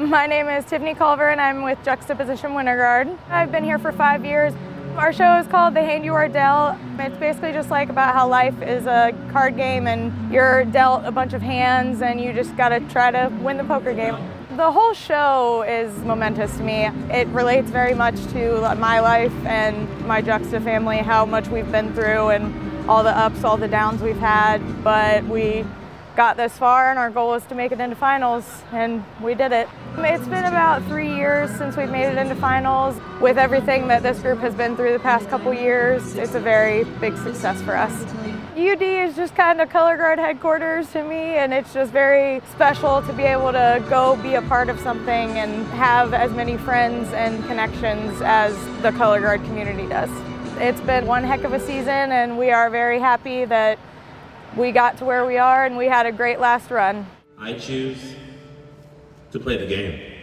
My name is Tiffany Culver and I'm with Juxtaposition Winter Guard. I've been here for 5 years. Our show is called The Hand You Are Dealt. It's basically just like about how life is a card game and you're dealt a bunch of hands and you just gotta try to win the poker game. The whole show is momentous to me. It relates very much to my life and my Juxta family, how much we've been through and all the ups, all the downs we've had, but we got this far and our goal was to make it into finals, and we did it. It's been about 3 years since we've made it into finals. With everything that this group has been through the past couple years, it's a very big success for us. UD is just kind of color guard headquarters to me, and it's just very special to be able to go be a part of something and have as many friends and connections as the color guard community does. It's been one heck of a season, and we are very happy that we got to where we are and we had a great last run. I choose to play the game.